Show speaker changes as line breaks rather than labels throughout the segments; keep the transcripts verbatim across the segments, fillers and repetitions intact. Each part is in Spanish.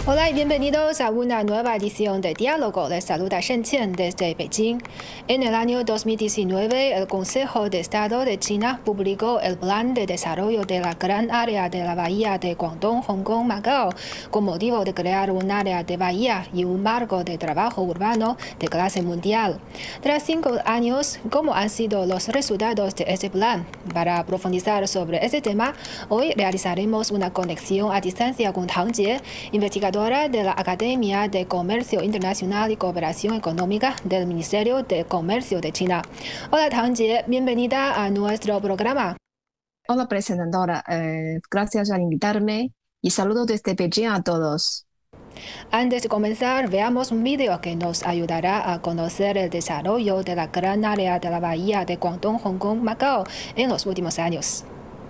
Hola y bienvenidos a una nueva edición de Diálogo. Les saluda Shen Qian desde Beijing. En el año dos mil diecinueve, el Consejo de Estado de China publicó el Plan de Desarrollo de la Gran Área de la Bahía de Guangdong, Hong Kong, Macao, con motivo de crear un área de bahía y un marco de trabajo urbano de clase mundial. Tras cinco años, ¿cómo han sido los resultados de este plan? Para profundizar sobre este tema, hoy realizaremos una conexión a distancia con Tang Jie, investigador de la Academia de Comercio Internacional y Cooperación Económica del Ministerio de Comercio de China. Hola Tang Jie, bienvenida a nuestro programa.
Hola presentadora, eh, gracias por invitarme y saludo desde Beijing a todos.
Antes de comenzar, veamos un vídeo que nos ayudará a conocer el desarrollo de la gran área de la bahía de Guangdong, Hong Kong, Macao en los últimos años.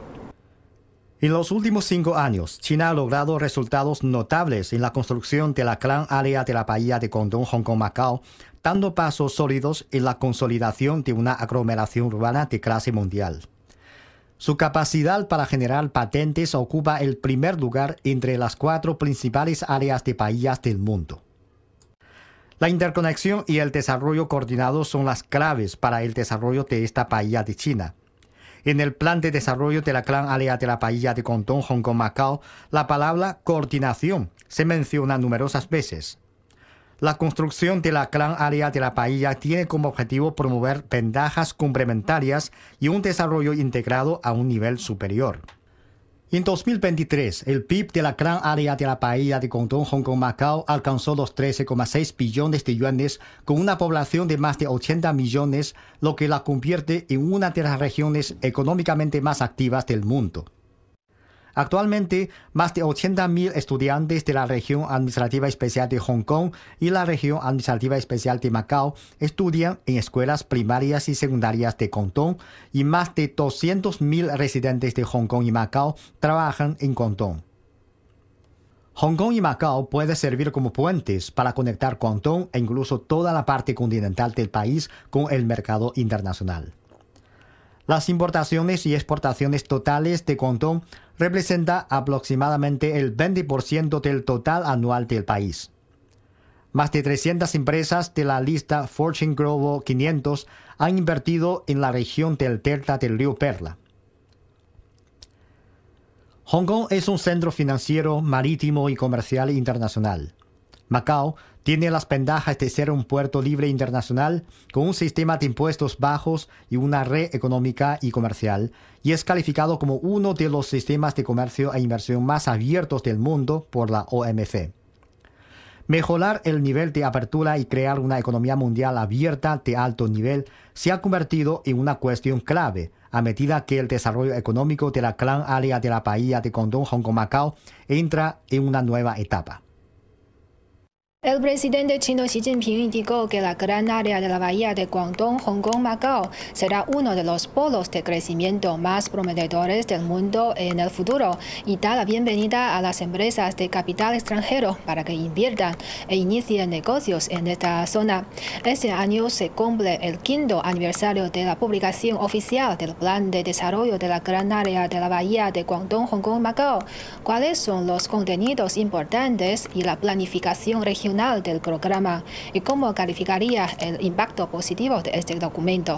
En los últimos cinco años, China ha logrado resultados notables en la construcción de la gran área de la bahía de Guangdong, Hong Kong, Macao, dando pasos sólidos en la consolidación de una aglomeración urbana de clase mundial. Su capacidad para generar patentes ocupa el primer lugar entre las cuatro principales áreas de bahías del mundo. La interconexión y el desarrollo coordinado son las claves para el desarrollo de esta bahía de China. En el Plan de Desarrollo de la Gran Área de la Bahía de Guangdong, Hong Kong, Macao, la palabra coordinación se menciona numerosas veces. La construcción de la Gran Área de la Bahía tiene como objetivo promover ventajas complementarias y un desarrollo integrado a un nivel superior. En dos mil veintitrés, el P I B de la Gran Área de la Bahía de Guangdong, Hong Kong, Macao alcanzó los trece coma seis billones de yuanes con una población de más de ochenta millones, lo que la convierte en una de las regiones económicamente más activas del mundo. Actualmente, más de ochenta mil estudiantes de la Región Administrativa Especial de Hong Kong y la Región Administrativa Especial de Macao estudian en escuelas primarias y secundarias de Guangdong y más de doscientos mil residentes de Hong Kong y Macao trabajan en Guangdong. Hong Kong y Macao pueden servir como puentes para conectar Guangdong e incluso toda la parte continental del país con el mercado internacional. Las importaciones y exportaciones totales de Guangdong representan aproximadamente el veinte por ciento del total anual del país. Más de trescientas empresas de la lista Fortune Global quinientos han invertido en la región del delta del río Perla. Hong Kong es un centro financiero, marítimo y comercial internacional. Macao tiene las ventajas de ser un puerto libre internacional con un sistema de impuestos bajos y una red económica y comercial, y es calificado como uno de los sistemas de comercio e inversión más abiertos del mundo por la O M C. Mejorar el nivel de apertura y crear una economía mundial abierta de alto nivel se ha convertido en una cuestión clave a medida que el desarrollo económico de la gran área de la bahía de Guangdong, Hong Kong, Macao entra en una nueva etapa.
El presidente chino Xi Jinping indicó que la gran área de la bahía de Guangdong, Hong Kong, Macao será uno de los polos de crecimiento más prometedores del mundo en el futuro y da la bienvenida a las empresas de capital extranjero para que inviertan e inicien negocios en esta zona. Este año se cumple el quinto aniversario de la publicación oficial del Plan de Desarrollo de la Gran Área de la Bahía de Guangdong, Hong Kong, Macao. ¿Cuáles son los contenidos importantes y la planificación regional del programa y cómo calificaría el impacto positivo de este documento?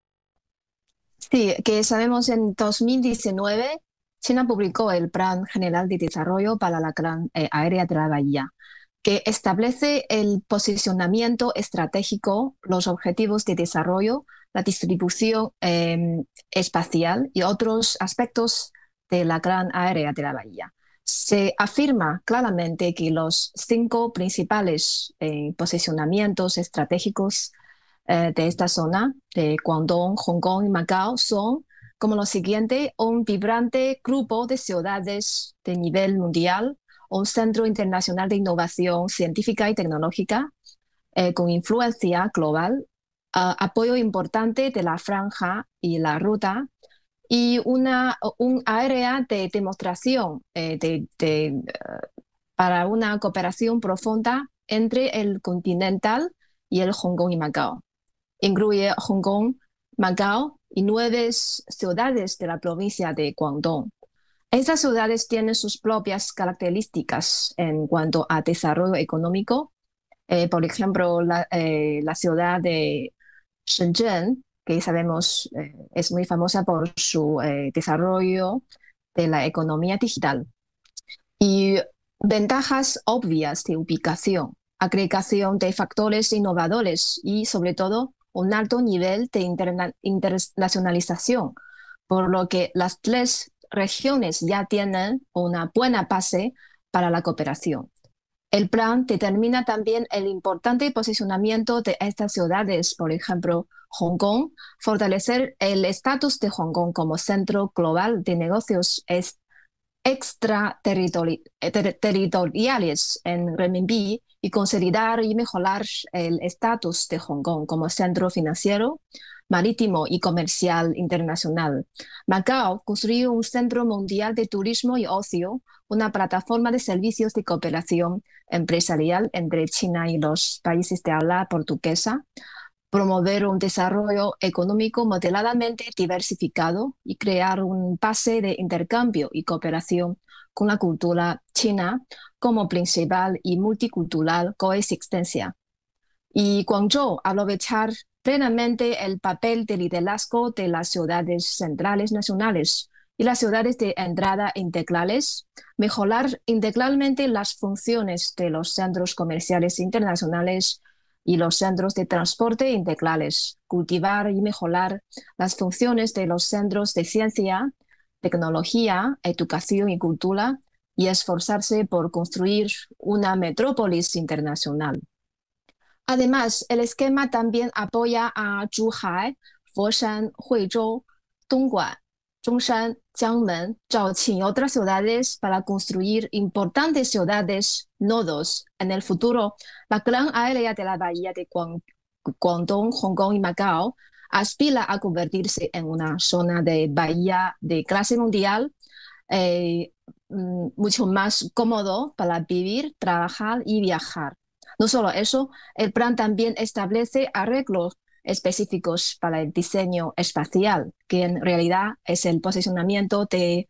Sí, que sabemos en dos mil diecinueve China publicó el Plan General de Desarrollo para la Gran eh, Área de la Bahía, que establece el posicionamiento estratégico, los objetivos de desarrollo, la distribución eh, espacial y otros aspectos de la Gran Área de la Bahía. Se afirma claramente que los cinco principales eh, posicionamientos estratégicos eh, de esta zona, de Guangdong, Hong Kong y Macao, son como lo siguiente: un vibrante grupo de ciudades de nivel mundial, un centro internacional de innovación científica y tecnológica eh, con influencia global, uh, apoyo importante de la franja y la ruta, y una, un área de demostración eh, de, de, uh, para una cooperación profunda entre el continental y el Hong Kong y Macao. Incluye Hong Kong, Macao y nueve ciudades de la provincia de Guangdong. Estas ciudades tienen sus propias características en cuanto a desarrollo económico. Eh, por ejemplo, la, eh, la ciudad de Shenzhen, que sabemos eh, es muy famosa por su eh, desarrollo de la economía digital. Y ventajas obvias de ubicación, agregación de factores innovadores y, sobre todo, un alto nivel de interna internacionalización, por lo que las tres regiones ya tienen una buena base para la cooperación. El plan determina también el importante posicionamiento de estas ciudades, por ejemplo, Hong Kong. Fortalecer el estatus de Hong Kong como centro global de negocios es extraterritoriales en renminbi y consolidar y mejorar el estatus de Hong Kong como centro financiero, marítimo y comercial internacional. Macao construyó un centro mundial de turismo y ocio, una plataforma de servicios de cooperación empresarial entre China y los países de habla portuguesa, promover un desarrollo económico moderadamente diversificado y crear un pase de intercambio y cooperación con la cultura china como principal y multicultural coexistencia. Y Guangzhou, aprovechar plenamente el papel de liderazgo de las ciudades centrales nacionales y las ciudades de entrada integrales, mejorar integralmente las funciones de los centros comerciales internacionales y los centros de transporte integrales, cultivar y mejorar las funciones de los centros de ciencia, tecnología, educación y cultura, y esforzarse por construir una metrópolis internacional. Además, el esquema también apoya a Zhuhai, Foshan, Huizhou, Dongguan, Zhongshan, Jiangmen, Zhaoqing y otras ciudades para construir importantes ciudades nodos. En el futuro, la gran área de la bahía de Guangdong, Hong Kong y Macao aspira a convertirse en una zona de bahía de clase mundial, eh, mucho más cómodo para vivir, trabajar y viajar. No solo eso, el plan también establece arreglos específicos para el diseño espacial, que en realidad es el posicionamiento de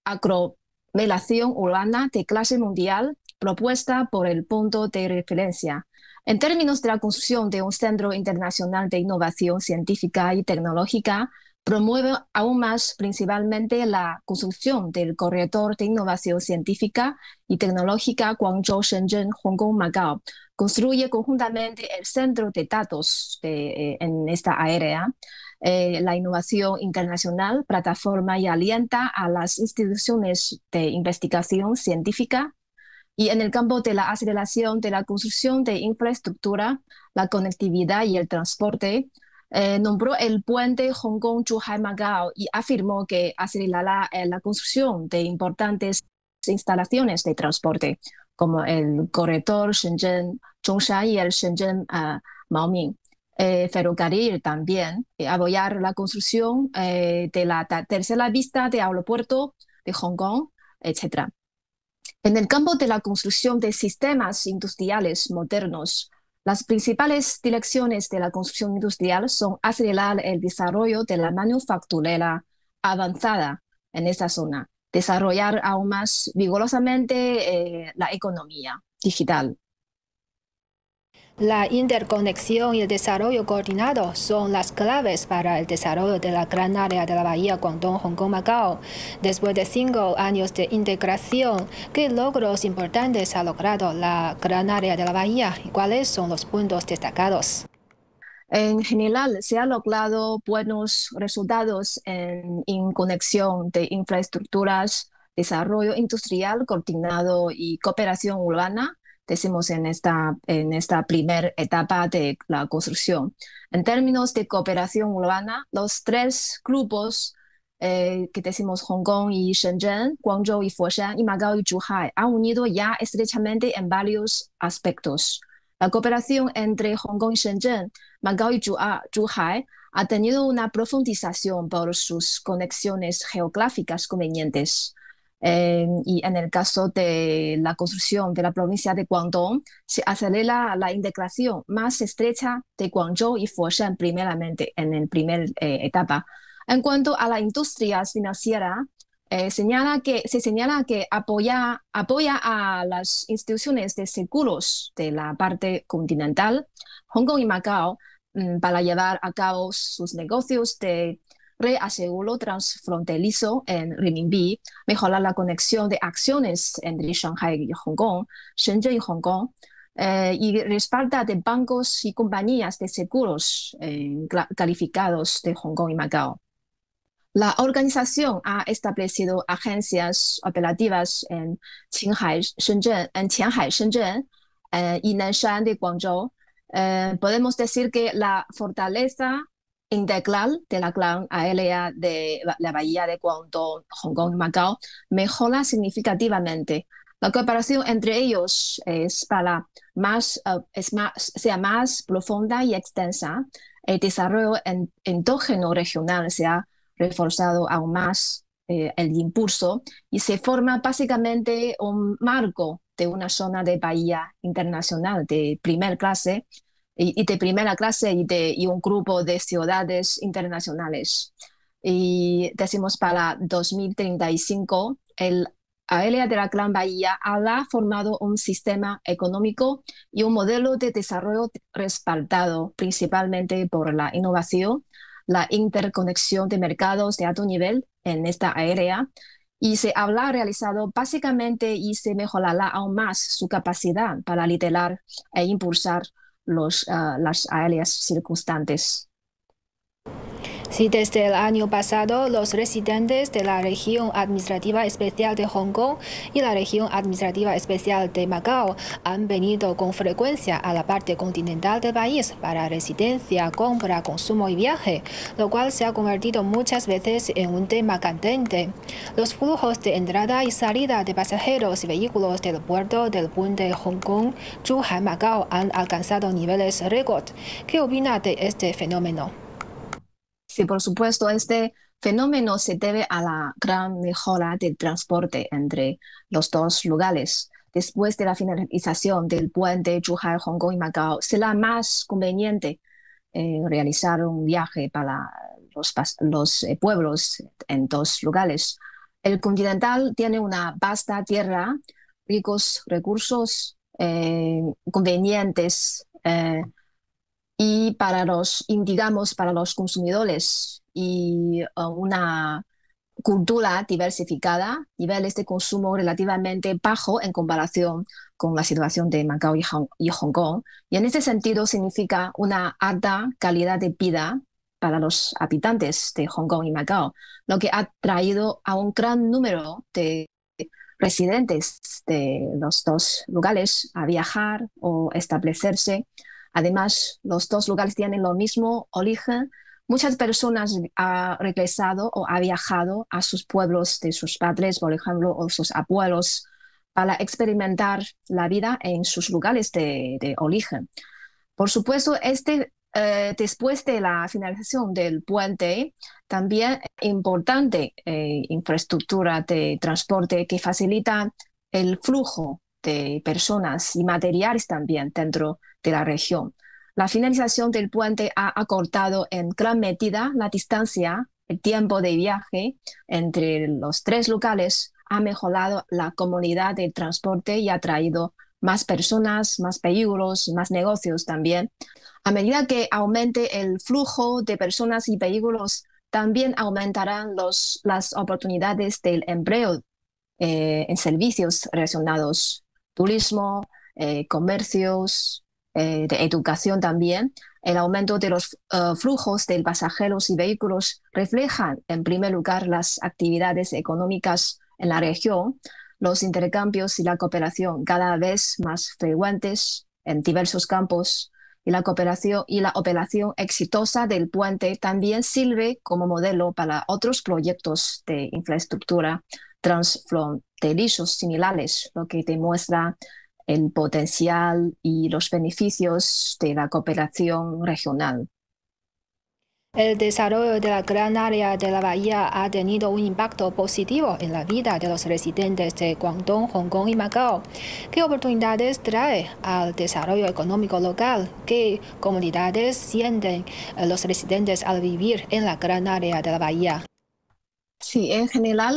aglomeración urbana de clase mundial propuesta por el punto de referencia. En términos de la construcción de un centro internacional de innovación científica y tecnológica, promueve aún más principalmente la construcción del corredor de innovación científica y tecnológica Guangzhou, Shenzhen, Hong Kong, Macao. Construye conjuntamente el centro de datos de, eh, en esta área, eh, la innovación internacional, plataforma y alienta a las instituciones de investigación científica. Y en el campo de la aceleración de la construcción de infraestructura, la conectividad y el transporte, eh, nombró el puente Hong Kong-Zhuhai-Macao y afirmó que acelerará eh, la construcción de importantes instalaciones de transporte, como el corredor Shenzhen-Zhongshan y el Shenzhen-Maoming. Eh, ferrocarril también, eh, apoyar la construcción eh, de la tercera vista de aeropuerto de Hong Kong, etcétera. En el campo de la construcción de sistemas industriales modernos, las principales direcciones de la construcción industrial son acelerar el desarrollo de la manufacturera avanzada en esta zona, desarrollar aún más vigorosamente eh, la economía digital.
La interconexión y el desarrollo coordinado son las claves para el desarrollo de la gran área de la bahía Guangdong, Hong Kong, Macao. Después de cinco años de integración, ¿qué logros importantes ha logrado la gran área de la bahía y cuáles son los puntos destacados?
En general, se han logrado buenos resultados en, en conexión de infraestructuras, desarrollo industrial coordinado y cooperación urbana. Decimos en esta, en esta primera etapa de la construcción. En términos de cooperación urbana, los tres grupos eh, que decimos Hong Kong y Shenzhen, Guangzhou y Foshan, y Macao y Zhuhai, han unido ya estrechamente en varios aspectos. La cooperación entre Hong Kong y Shenzhen, Macao y Zhuhai ha tenido una profundización por sus conexiones geográficas convenientes. Eh, y en el caso de la construcción de la provincia de Guangdong, se acelera la integración más estrecha de Guangzhou y Foshan primeramente en la primera eh, etapa. En cuanto a la industria financiera, eh, señala que, se señala que apoya, apoya a las instituciones de seguros de la parte continental, Hong Kong y Macao, mm, para llevar a cabo sus negocios de reaseguro transfronterizo en renminbi, mejorar la conexión de acciones entre Shanghai y Hong Kong, Shenzhen y Hong Kong, eh, y respalda de bancos y compañías de seguros eh, calificados de Hong Kong y Macao. La organización ha establecido agencias operativas en Qinghai, Shenzhen, en Qianhai, Shenzhen eh, y Nanshan de Guangzhou. Eh, podemos decir que la fortaleza integral de la gran aérea de la bahía de Guangdong, Hong Kong y Macao mejora significativamente. La cooperación entre ellos es para más, uh, es más, sea más profunda y extensa. El desarrollo en, endógeno regional se ha reforzado aún más eh, el impulso y se forma básicamente un marco de una zona de bahía internacional de primera clase y, y de primera clase y, de, y un grupo de ciudades internacionales. Y decimos para dos mil treinta y cinco, el área de la Gran Bahía ha formado un sistema económico y un modelo de desarrollo respaldado principalmente por la innovación, la interconexión de mercados de alto nivel en esta área, y se habrá realizado básicamente y se mejorará aún más su capacidad para liderar e impulsar los, uh, las áreas circunstantes.
Sí, desde el año pasado, los residentes de la región administrativa especial de Hong Kong y la región administrativa especial de Macao han venido con frecuencia a la parte continental del país para residencia, compra, consumo y viaje, lo cual se ha convertido muchas veces en un tema candente. Los flujos de entrada y salida de pasajeros y vehículos del puerto del puente Hong Kong, Zhuhai, Macao han alcanzado niveles récord. ¿Qué opina de este fenómeno?
Sí, por supuesto, este fenómeno se debe a la gran mejora del transporte entre los dos lugares. Después de la finalización del puente Zhuhai, Hong Kong y Macao, será más conveniente eh, realizar un viaje para los, los eh, pueblos en dos lugares. El continental tiene una vasta tierra, ricos recursos eh, convenientes, eh, y para los, digamos, para los consumidores y uh, una cultura diversificada, niveles de consumo relativamente bajo en comparación con la situación de Macao y Hong, y Hong Kong. Y en este sentido significa una alta calidad de vida para los habitantes de Hong Kong y Macao, lo que ha traído a un gran número de residentes de los dos lugares a viajar o establecerse. Además, los dos lugares tienen lo mismo origen. Muchas personas han regresado o han viajado a sus pueblos de sus padres, por ejemplo, o sus abuelos, para experimentar la vida en sus lugares de, de origen. Por supuesto, este, eh, después de la finalización del puente, también importante eh, infraestructura de transporte que facilita el flujo de personas y materiales también dentro de la región. La finalización del puente ha acortado en gran medida la distancia, el tiempo de viaje entre los tres lugares, ha mejorado la comodidad del transporte y ha traído más personas, más vehículos, más negocios también. A medida que aumente el flujo de personas y vehículos, también aumentarán los, las oportunidades del empleo eh, en servicios relacionados, turismo, eh, comercios, eh, de educación también. El aumento de los uh, flujos de pasajeros y vehículos reflejan, en primer lugar, las actividades económicas en la región, los intercambios y la cooperación cada vez más frecuentes en diversos campos, y la cooperación y la operación exitosa del puente también sirve como modelo para otros proyectos de infraestructura transfronterizos similares, lo que demuestra el potencial y los beneficios de la cooperación regional.
El desarrollo de la gran área de la bahía ha tenido un impacto positivo en la vida de los residentes de Guangdong, Hong Kong y Macao. ¿Qué oportunidades trae al desarrollo económico local? ¿Qué comunidades sienten los residentes al vivir en la gran área de la bahía?
Sí, en general,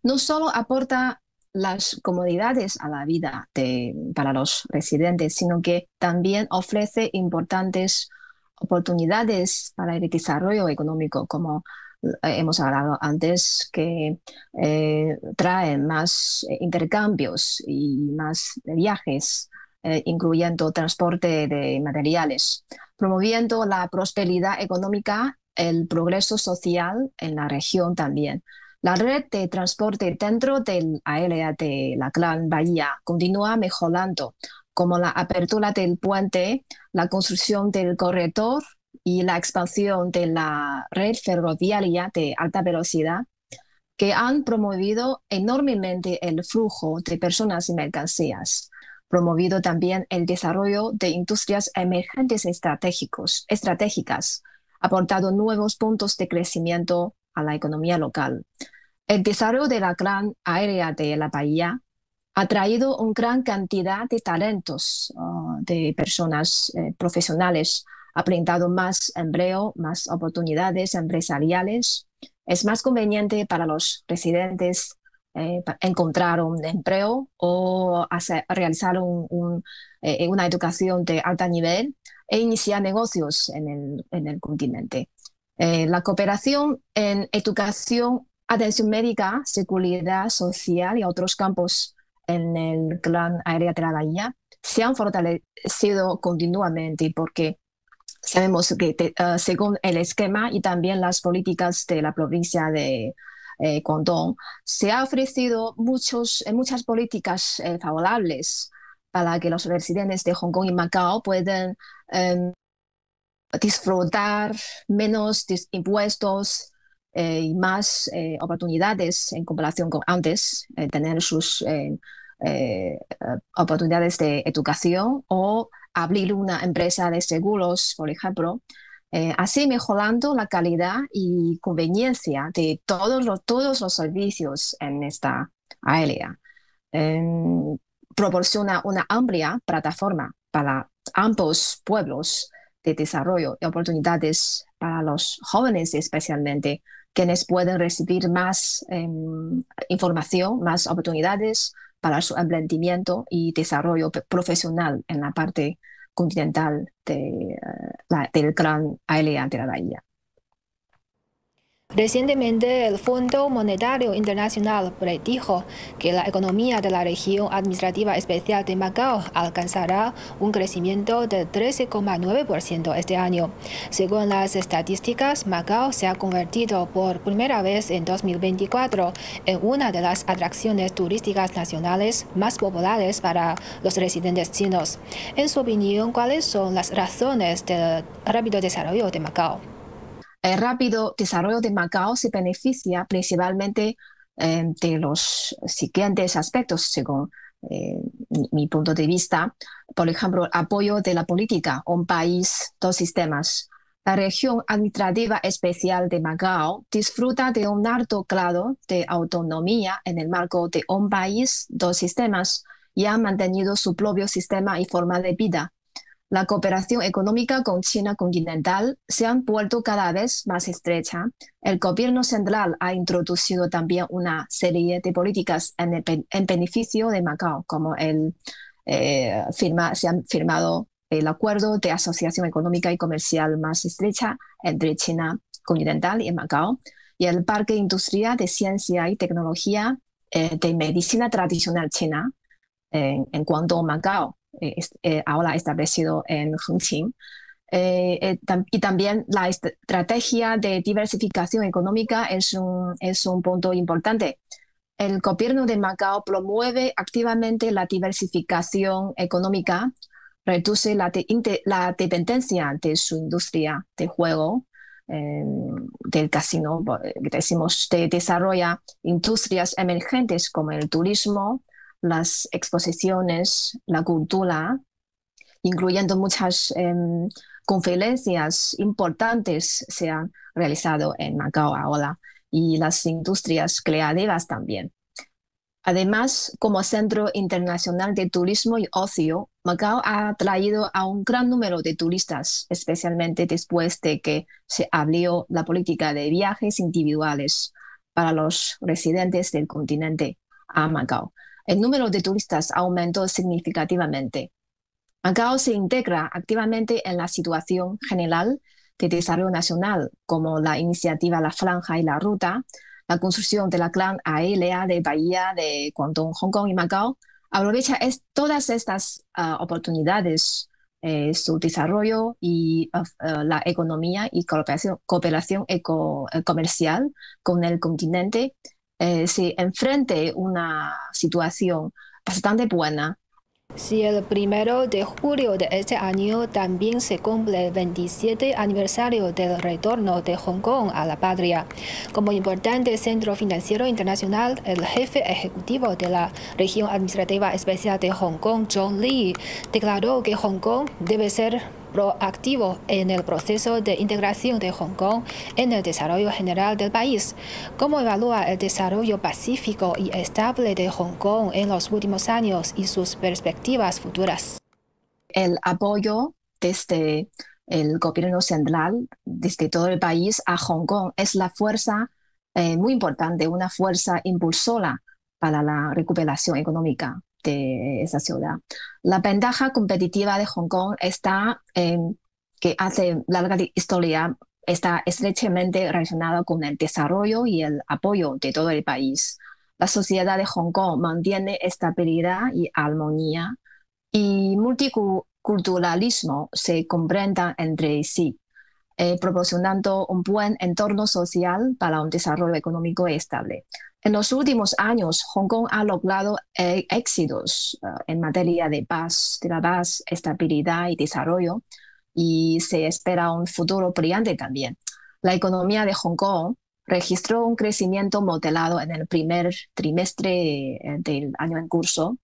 no solo aporta las comodidades a la vida de, para los residentes, sino que también ofrece importantes oportunidades para el desarrollo económico, como eh, hemos hablado antes, que eh, trae más eh, intercambios y más viajes, eh, incluyendo transporte de materiales, promoviendo la prosperidad económica, el progreso social en la región también. La red de transporte dentro del área de la Gran Bahía continúa mejorando, como la apertura del puente, la construcción del corredor y la expansión de la red ferroviaria de alta velocidad, que han promovido enormemente el flujo de personas y mercancías, promovido también el desarrollo de industrias emergentes estratégicos, estratégicas, aportado nuevos puntos de crecimiento a la economía local. El desarrollo de la gran área de la bahía ha traído una gran cantidad de talentos uh, de personas eh, profesionales, ha brindado más empleo, más oportunidades empresariales. Es más conveniente para los residentes eh, encontrar un empleo o hacer, realizar un, un, eh, una educación de alto nivel e iniciar negocios en el, en el continente. Eh, la cooperación en educación, atención médica, seguridad social y otros campos en el gran área de la bahía se han fortalecido continuamente porque sabemos que te, uh, según el esquema y también las políticas de la provincia de eh, Guangdong, se ha ofrecido muchos, eh, muchas políticas eh, favorables para que los residentes de Hong Kong y Macao puedan eh, disfrutar menos impuestos eh, y más eh, oportunidades en comparación con antes, eh, tener sus eh, eh, oportunidades de educación o abrir una empresa de seguros, por ejemplo, eh, así mejorando la calidad y conveniencia de todos los, todos los servicios en esta área. Eh, proporciona una amplia plataforma para ambos pueblos de desarrollo y oportunidades para los jóvenes especialmente, quienes pueden recibir más eh, información, más oportunidades para su emprendimiento y desarrollo profesional en la parte continental de, uh, la, del gran área de la bahía.
Recientemente, el Fondo Monetario Internacional predijo que la economía de la región administrativa especial de Macao alcanzará un crecimiento de trece coma nueve por ciento este año. Según las estadísticas, Macao se ha convertido por primera vez en dos mil veinticuatro en una de las atracciones turísticas nacionales más populares para los residentes chinos. En su opinión, ¿cuáles son las razones del rápido desarrollo de Macao?
El rápido desarrollo de Macao se beneficia principalmente eh, de los siguientes aspectos, según eh, mi, mi punto de vista. Por ejemplo, el apoyo de la política, un país, dos sistemas. La región administrativa especial de Macao disfruta de un alto grado de autonomía en el marco de un país, dos sistemas, y ha mantenido su propio sistema y forma de vida. La cooperación económica con China continental se ha vuelto cada vez más estrecha. El gobierno central ha introducido también una serie de políticas en, el, en beneficio de Macao, como el, eh, firma, se han firmado el acuerdo de asociación económica y comercial más estrecha entre China continental y Macao, y el Parque Industrial de Ciencia y Tecnología eh, de Medicina Tradicional China en, en Guangdong, Macao. Eh, eh, ahora establecido en Hengqin. Eh, eh, tam y también la estrategia de diversificación económica es un, es un punto importante. El gobierno de Macao promueve activamente la diversificación económica, reduce la, de la dependencia de su industria de juego, eh, del casino, decimos, de desarrolla industrias emergentes como el turismo, las exposiciones, la cultura, incluyendo muchas eh, conferencias importantes se han realizado en Macao ahora, y las industrias creativas también. Además, como centro internacional de turismo y ocio, Macao ha atraído a un gran número de turistas, especialmente después de que se abrió la política de viajes individuales para los residentes del continente a Macao. El número de turistas aumentó significativamente. Macao se integra activamente en la situación general de desarrollo nacional, como la iniciativa La Franja y la Ruta, la construcción de la gran aérea de Bahía de Guangdong, Hong Kong y Macao. Aprovecha es, todas estas uh, oportunidades, eh, su desarrollo y uh, uh, la economía y cooperación, cooperación eco, eh, comercial con el continente eh, se enfrente una situación bastante buena.
Si el primero de julio de este año también se cumple el veintisiete aniversario del retorno de Hong Kong a la patria. Como importante centro financiero internacional, el jefe ejecutivo de la región administrativa especial de Hong Kong, John Lee, declaró que Hong Kong debe ser proactivo en el proceso de integración de Hong Kong en el desarrollo general del país. ¿Cómo evalúa el desarrollo pacífico y estable de Hong Kong en los últimos años y sus perspectivas futuras?
El apoyo desde el gobierno central, desde todo el país a Hong Kong, es la fuerza eh, muy importante, una fuerza impulsora para la recuperación económica de esa ciudad. La ventaja competitiva de Hong Kong está en que hace larga historia, está estrechamente relacionada con el desarrollo y el apoyo de todo el país. La sociedad de Hong Kong mantiene estabilidad y armonía y multiculturalismo se comprendan entre sí, eh, proporcionando un buen entorno social para un desarrollo económico estable. En los últimos años, Hong Kong ha logrado eh, éxitos uh, en materia de paz, de la paz, estabilidad y desarrollo, y se espera un futuro brillante también. La economía de Hong Kong registró un crecimiento moderado en el primer trimestre eh, del año en curso.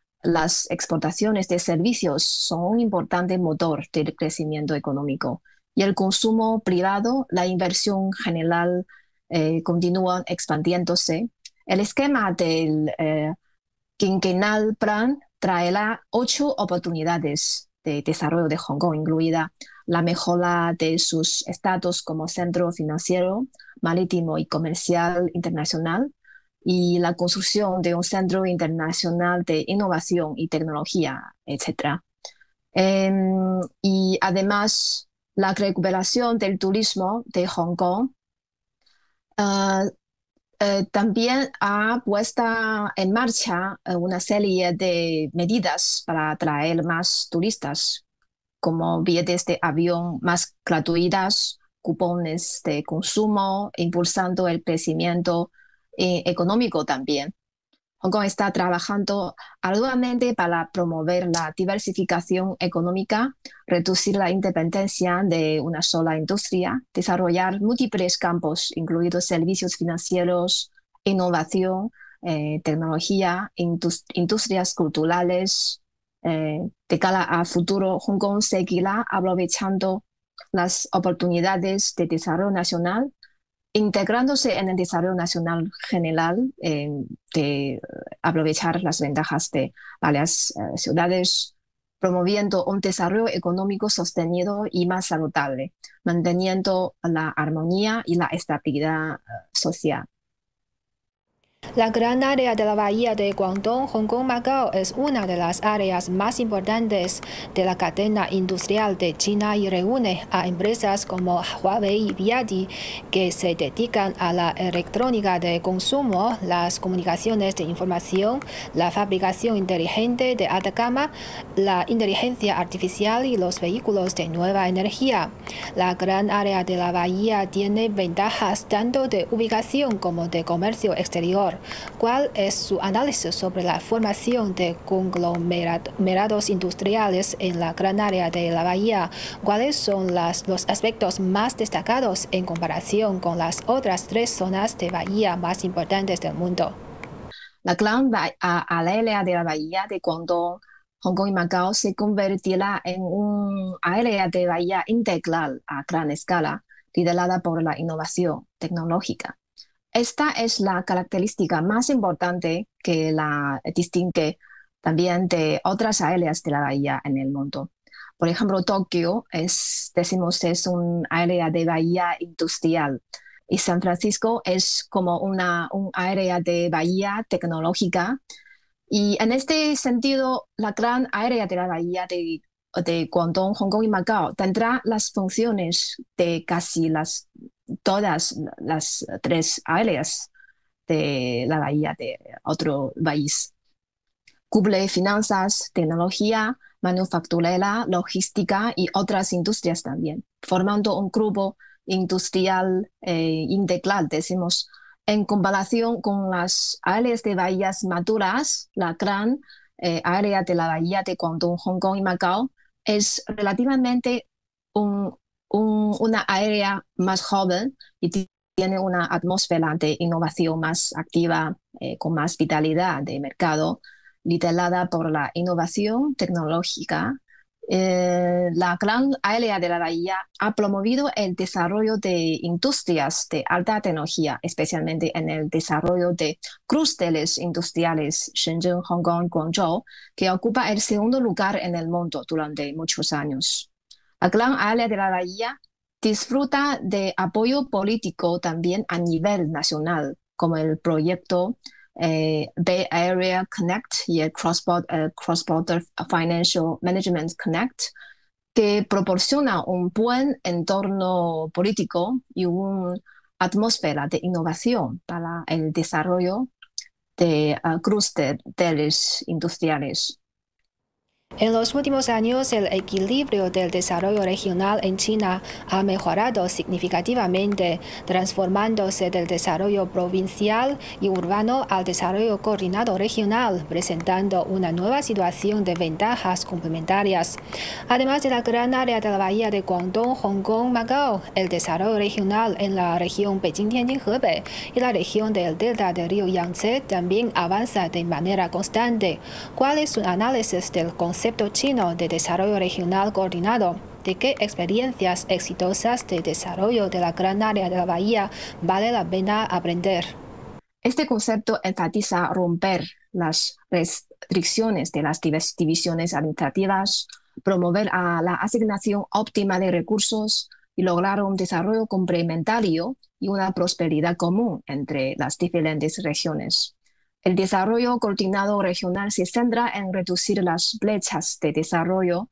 Las exportaciones de servicios son un importante motor del crecimiento económico y el consumo privado, la inversión general, Eh, continúan expandiéndose. El esquema del eh, quinquenal plan traerá ocho oportunidades de desarrollo de Hong Kong, incluida la mejora de sus estatus como centro financiero, marítimo y comercial internacional y la construcción de un centro internacional de innovación y tecnología, etcétera. Eh, y además, la recuperación del turismo de Hong Kong Uh, uh, también ha puesto en marcha uh, una serie de medidas para atraer más turistas, como billetes de avión más gratuitas, cupones de consumo, impulsando el crecimiento eh, económico también. Hong Kong está trabajando arduamente para promover la diversificación económica, reducir la independencia de una sola industria, desarrollar múltiples campos, incluidos servicios financieros, innovación, eh, tecnología, indust industrias culturales. Eh, de cara a futuro, Hong Kong seguirá aprovechando las oportunidades de desarrollo nacional, integrándose en el desarrollo nacional general, eh, de aprovechar las ventajas de varias eh, ciudades, promoviendo un desarrollo económico sostenido y más saludable, manteniendo la armonía y la estabilidad eh, social.
La gran área de la bahía de Guangdong, Hong Kong, Macao es una de las áreas más importantes de la cadena industrial de China y reúne a empresas como Huawei y Viadi que se dedican a la electrónica de consumo, las comunicaciones de información, la fabricación inteligente de alta gama, la inteligencia artificial y los vehículos de nueva energía. La gran área de la bahía tiene ventajas tanto de ubicación como de comercio exterior. ¿Cuál es su análisis sobre la formación de conglomerados industriales en la gran área de la bahía? ¿Cuáles son las, los aspectos más destacados en comparación con las otras tres zonas de bahía más importantes del mundo?
La gran área de la bahía de Guangdong, Hong Kong y Macao se convertirá en un área de bahía integral a gran escala, liderada por la innovación tecnológica. Esta es la característica más importante que la distingue también de otras áreas de la bahía en el mundo. Por ejemplo, Tokio es, decimos, es un área de bahía industrial. y San Francisco es como una un área de bahía tecnológica. Y en este sentido, la gran área de la bahía de, de Guangdong, Hong Kong y Macao tendrá las funciones de casi las, todas las tres áreas de la bahía de otro país. Cubre finanzas, tecnología, manufacturera, logística y otras industrias también, formando un grupo industrial eh, integral, decimos. En comparación con las áreas de bahías maduras, la gran eh, área de la bahía de Guangdong, Hong Kong y Macao es relativamente un, un, una área más joven y tiene una atmósfera de innovación más activa, eh, con más vitalidad de mercado, liderada por la innovación tecnológica. Eh, la gran área de la bahía ha promovido el desarrollo de industrias de alta tecnología, especialmente en el desarrollo de clústeres industriales Shenzhen, Hong Kong, Guangzhou, que ocupa el segundo lugar en el mundo durante muchos años. La gran área de la bahía disfruta de apoyo político también a nivel nacional, como el proyecto Eh, Bay Area Connect y el Cross-Border, eh, Cross-Border Financial Management Connect, que proporciona un buen entorno político y una atmósfera de innovación para el desarrollo de uh, clústeres industriales.
En los últimos años, el equilibrio del desarrollo regional en China ha mejorado significativamente, transformándose del desarrollo provincial y urbano al desarrollo coordinado regional, presentando una nueva situación de ventajas complementarias. Además de la gran área de la bahía de Guangdong, Hong Kong, Macao, el desarrollo regional en la región Beijing-Tianjin-Hebei y la región del delta del río Yangtze también avanza de manera constante. ¿Cuál es su análisis del concepto concepto chino de desarrollo regional coordinado? ¿De qué experiencias exitosas de desarrollo de la gran área de la bahía vale la pena aprender?
Este concepto enfatiza romper las restricciones de las divisiones administrativas, promover a la asignación óptima de recursos y lograr un desarrollo complementario y una prosperidad común entre las diferentes regiones. El desarrollo coordinado regional se centra en reducir las brechas de desarrollo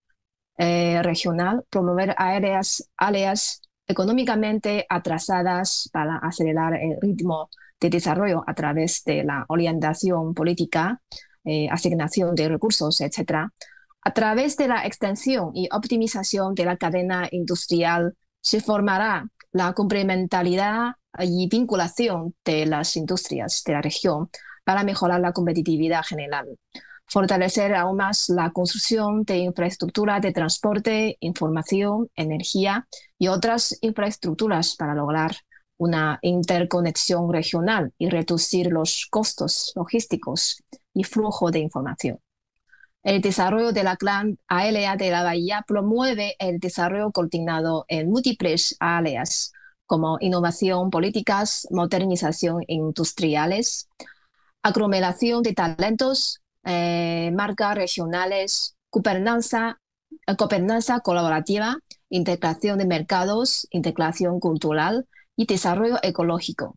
eh, regional, promover áreas, áreas económicamente atrasadas para acelerar el ritmo de desarrollo a través de la orientación política, eh, asignación de recursos, etcétera. A través de la extensión y optimización de la cadena industrial se formará la complementariedad y vinculación de las industrias de la región para mejorar la competitividad general. Fortalecer aún más la construcción de infraestructura de transporte, información, energía y otras infraestructuras para lograr una interconexión regional y reducir los costos logísticos y flujo de información. El desarrollo de la gran área de la bahía promueve el desarrollo coordinado en múltiples áreas, como innovación, políticas, modernización industriales, aglomeración de talentos, eh, marcas regionales, gobernanza, eh, gobernanza colaborativa, integración de mercados, integración cultural y desarrollo ecológico.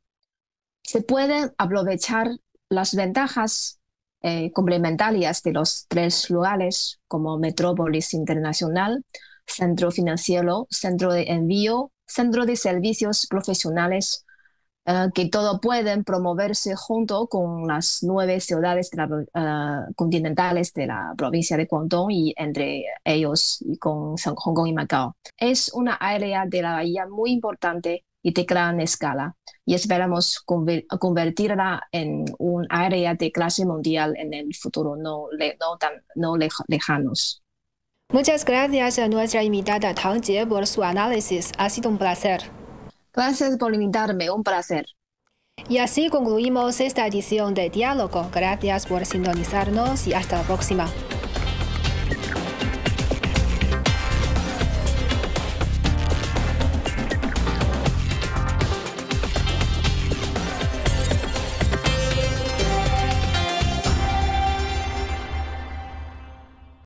Se pueden aprovechar las ventajas eh, complementarias de los tres lugares como metrópolis internacional, centro financiero, centro de envío, centro de servicios profesionales, Uh, que todo pueden promoverse junto con las nueve ciudades de la, uh, continentales de la provincia de Guangdong y entre ellos y con Hong Kong y Macao. Es una área de la bahía muy importante y de gran escala y esperamos conver convertirla en un área de clase mundial en el futuro no, le no tan no lej lejanos.
Muchas gracias a nuestra invitada Tang Jie por su análisis. Ha sido un placer.
Gracias por invitarme, un placer.
Y así concluimos esta edición de Diálogo. Gracias por sintonizarnos y hasta la próxima.